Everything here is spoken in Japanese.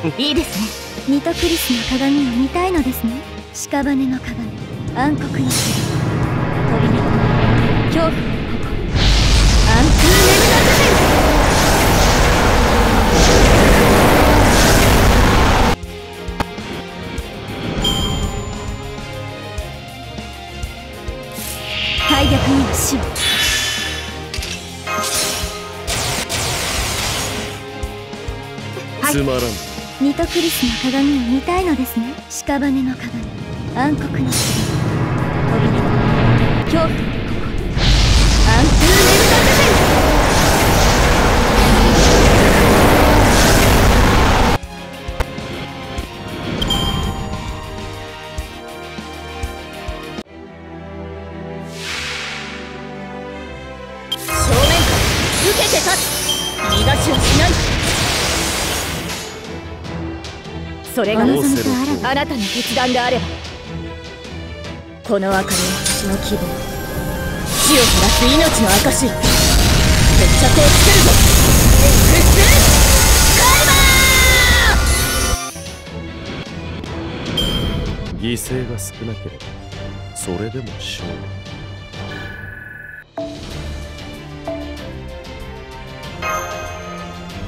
いいですね。ニトクリスの鏡を見たいのですね。屍の鏡、暗黒の鏡、飛び出恐怖の矛、アントゥーネルダザゼン。大逆には死を。 つまらん。 ニトクリスの鏡を見たいのですね。屍の鏡、暗黒の鏡、飛び出恐怖の矛、アントゥーネルダザゼン。正面から受けて立つ。逃がしはしない。それが望みとあなたの決断であれば、この明かりは私の希望、死を照らす命の証。決着をつけるぞ。エクスプレスカイバー。 犠牲が少なければそれでも勝利。